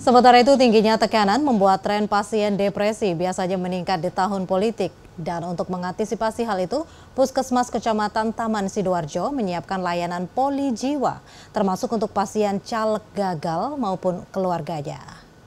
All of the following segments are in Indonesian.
Sementara itu, tingginya tekanan membuat tren pasien depresi biasanya meningkat di tahun politik. Dan untuk mengantisipasi hal itu, Puskesmas Kecamatan Taman Sidoarjo menyiapkan layanan poli jiwa, termasuk untuk pasien caleg gagal maupun keluarganya.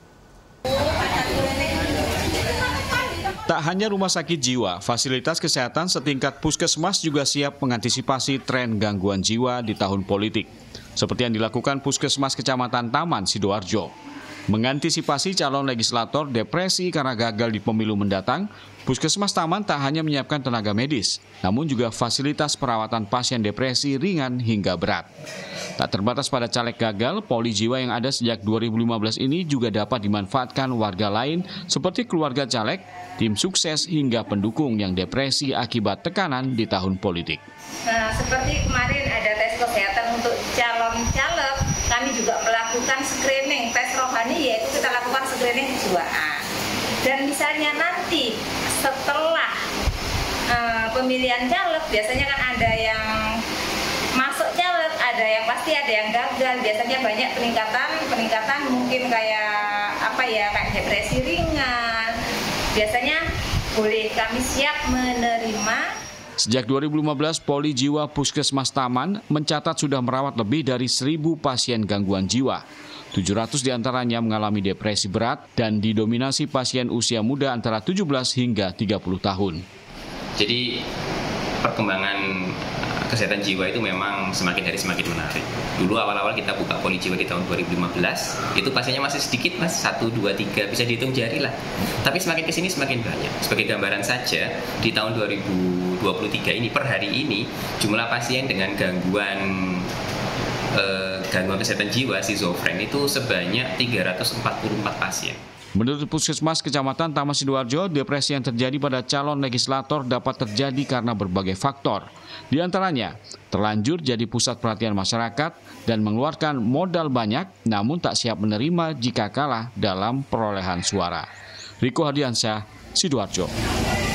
Tak hanya rumah sakit jiwa, fasilitas kesehatan setingkat puskesmas juga siap mengantisipasi tren gangguan jiwa di tahun politik. Seperti yang dilakukan Puskesmas Kecamatan Taman Sidoarjo. Mengantisipasi calon legislator depresi karena gagal di pemilu mendatang, Puskesmas Taman tak hanya menyiapkan tenaga medis, namun juga fasilitas perawatan pasien depresi ringan hingga berat. Tak terbatas pada caleg gagal, poli jiwa yang ada sejak 2015 ini juga dapat dimanfaatkan warga lain seperti keluarga caleg, tim sukses hingga pendukung yang depresi akibat tekanan di tahun politik. Nah, seperti kemarin ada tes kesehatan untuk calon caleg, kami juga melakukan screening tes rohani, yaitu kita lakukan screening kejiwaan. Dan misalnya nanti setelah pemilihan caleg, biasanya kan ada yang masuk caleg, ada yang pasti ada yang gagal. Biasanya banyak peningkatan mungkin kayak depresi ringan. Biasanya boleh kami siap menerima. Sejak 2015, Poli Jiwa Puskesmas Taman mencatat sudah merawat lebih dari 1.000 pasien gangguan jiwa. 700 diantaranya mengalami depresi berat dan didominasi pasien usia muda antara 17 hingga 30 tahun. Jadi perkembangan kesehatan jiwa itu memang semakin hari semakin menarik. Dulu awal-awal kita buka poli jiwa di tahun 2015, itu pasiennya masih sedikit mas, 1, 2, 3, bisa dihitung jari lah. Tapi semakin kesini semakin banyak. Sebagai gambaran saja, di tahun 2023 ini, per hari ini, jumlah pasien dengan gangguan kesehatan jiwa, schizofren itu sebanyak 344 pasien. Menurut Puskesmas Kecamatan Taman Sidoarjo, depresi yang terjadi pada calon legislator dapat terjadi karena berbagai faktor. Di antaranya, terlanjur jadi pusat perhatian masyarakat dan mengeluarkan modal banyak namun tak siap menerima jika kalah dalam perolehan suara. Riko Hadiansyah, Sidoarjo.